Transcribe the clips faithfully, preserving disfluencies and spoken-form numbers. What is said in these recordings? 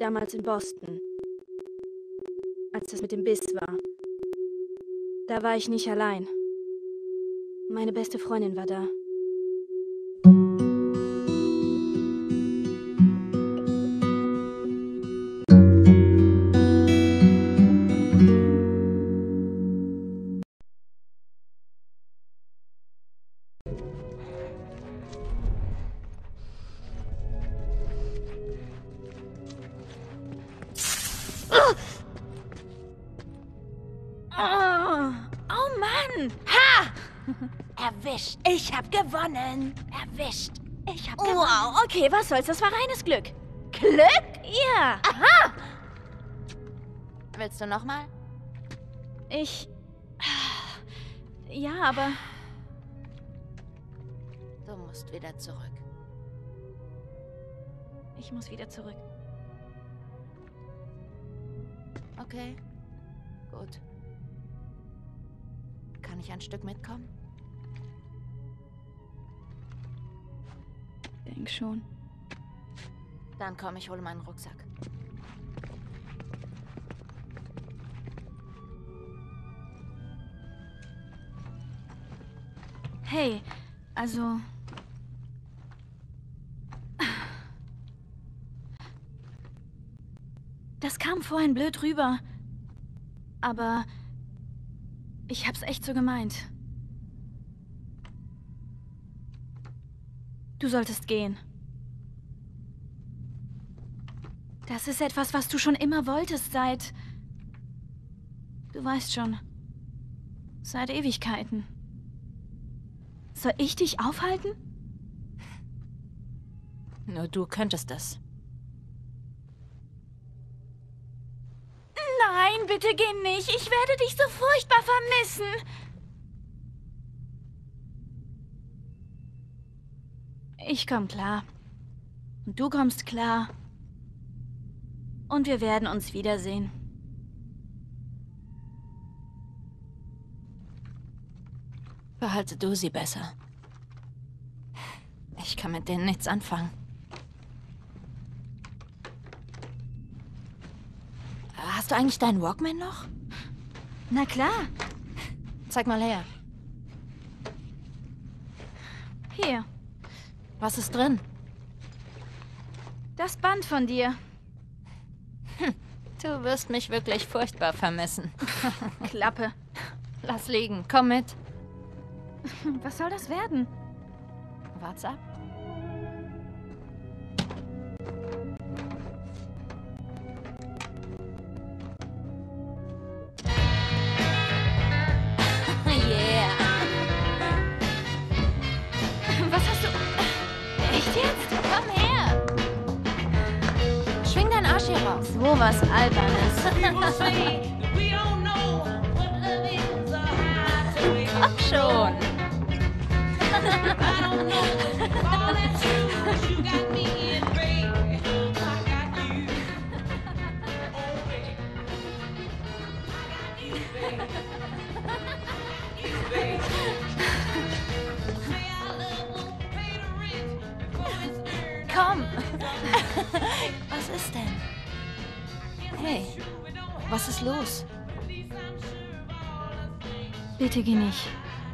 Damals in Boston. Als das mit dem Biss war. Da war ich nicht allein. Meine beste Freundin war da. Erwischt. Ich hab gewonnen. Erwischt. Ich hab gewonnen. Wow, okay, was soll's? Das war reines Glück. Glück? Ja. Aha. Willst du nochmal? Ich... Ja, aber... Du musst wieder zurück. Ich muss wieder zurück. Okay. Gut. Kann ich ein Stück mitkommen? Denk schon. Dann komm, ich hole meinen Rucksack. Hey, also... Das kam vorhin blöd rüber. Aber... Ich hab's echt so gemeint. Du solltest gehen. Das ist etwas, was du schon immer wolltest, seit... Du weißt schon. Seit Ewigkeiten. Soll ich dich aufhalten? Nur du könntest das. Nein, bitte geh nicht. Ich werde dich so furchtbar vermissen. Ich komm klar. Und du kommst klar. Und wir werden uns wiedersehen. Behalte du sie besser. Ich kann mit denen nichts anfangen. Hast du eigentlich deinen Walkman noch? Na klar. Zeig mal her. Hier. Was ist drin? Das Band von dir. Hm, du wirst mich wirklich furchtbar vermissen. Klappe. Lass liegen, komm mit. Was soll das werden? Wart's ab. Yeah. Was hast du... Echt jetzt? Komm her. Schwing deinen Arsch hier raus. So was Albernes. Komm schon. Komm. Was ist denn? Hey, was ist los? Bitte geh nicht.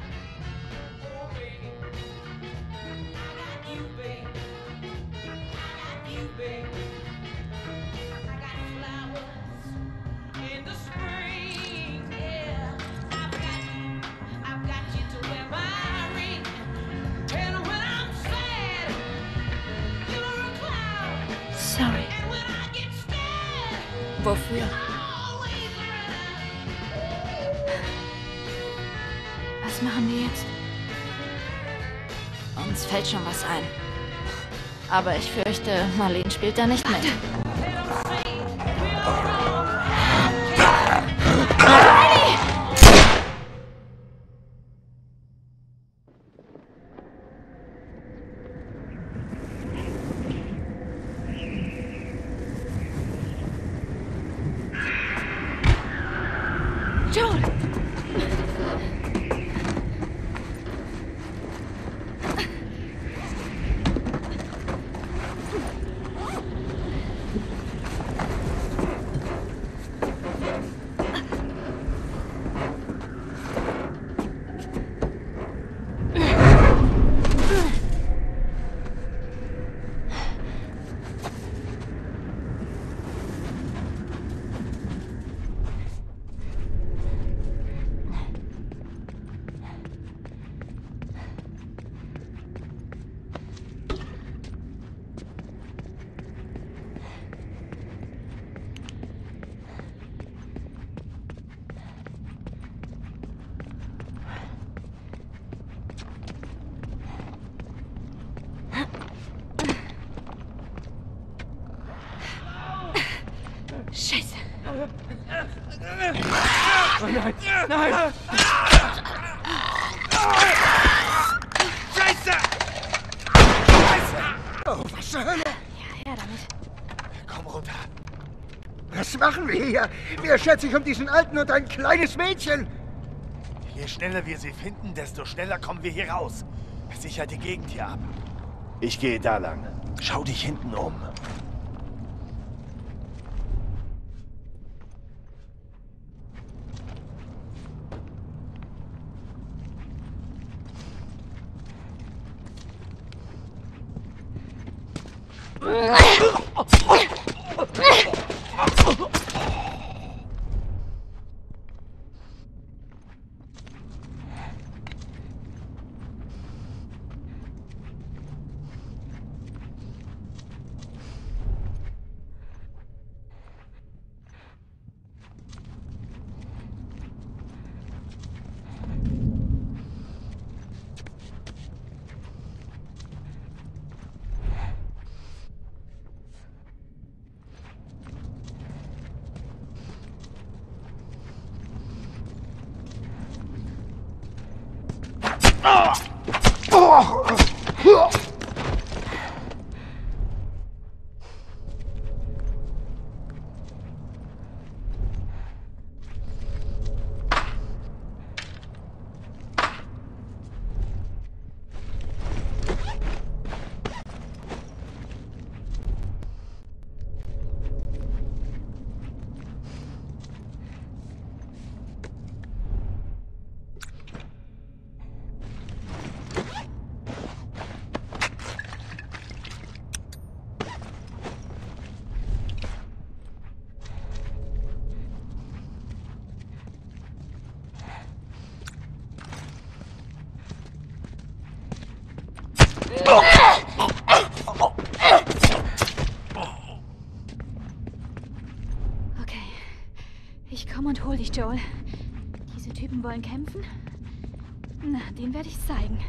Sorry. Wofür? Was machen wir jetzt? Uns fällt schon was ein. Aber ich fürchte, Marlene spielt da nicht mit. Joel! Scheiße. Oh nein, nein! Scheiße! Scheiße! Oh, was zur Hölle? Ja, her damit. Komm runter. Was machen wir hier? Wer schert sich um diesen Alten und ein kleines Mädchen? Je schneller wir sie finden, desto schneller kommen wir hier raus. Sicher die Gegend hier ab. Ich gehe da lang. Schau dich hinten um. Okay. Ich komme und hol dich, Joel. Diese Typen wollen kämpfen? Na, denen werde ich's zeigen.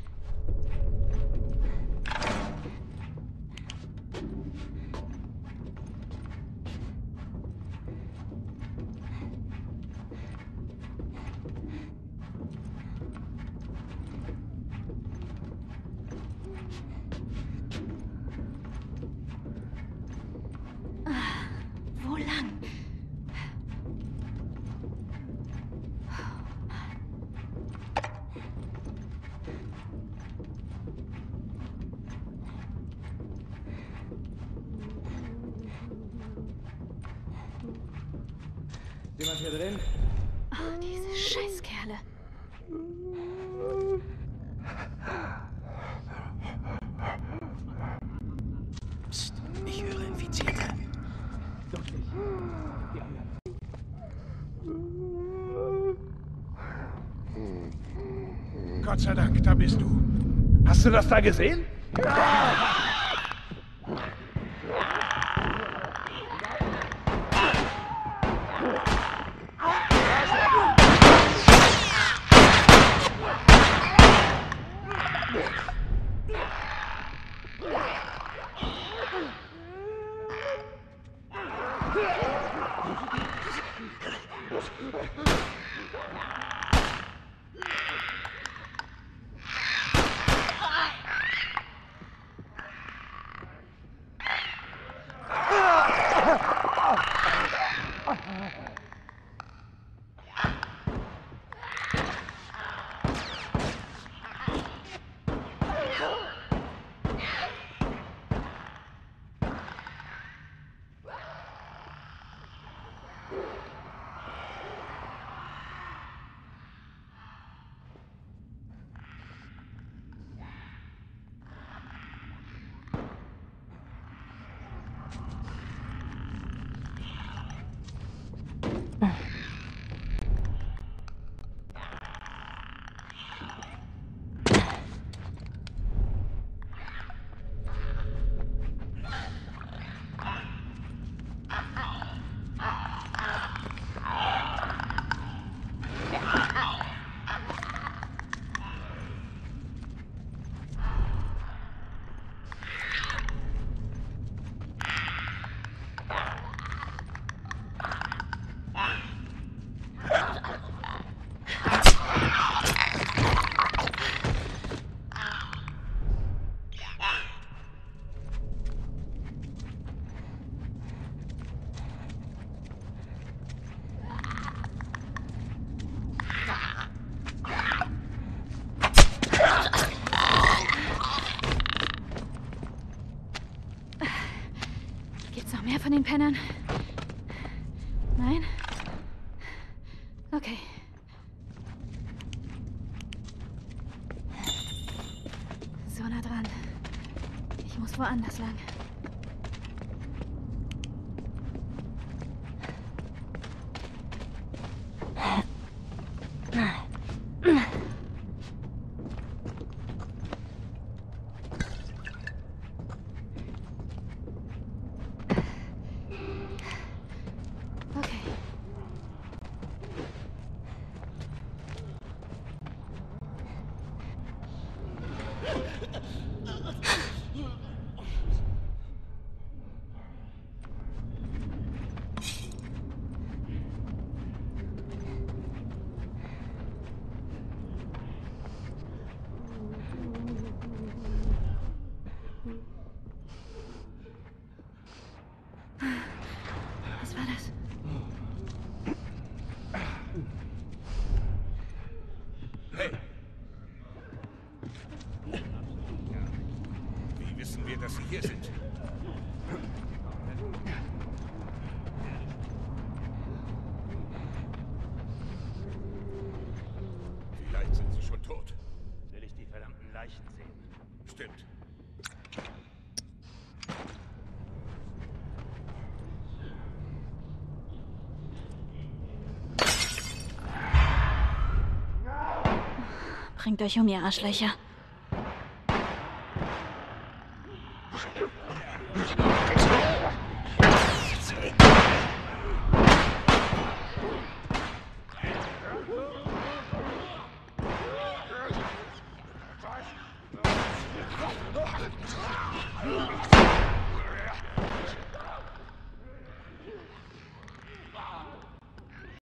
Wo lang? Jemand hier drin? Oh, diese Scheißkerle. Psst, ich höre Infizierte. Doch nicht. Die anderen. Gott sei Dank, da bist du. Hast du das da gesehen? Mehr von den Pennern? Nein? Okay. So nah dran. Ich muss woanders lang. Was war das? Hey! Wie wissen wir, dass Sie hier sind? Vielleicht sind Sie schon tot. Will ich die verdammten Leichen sehen? Stimmt. Bringt euch um, ihr Arschlöcher. Was?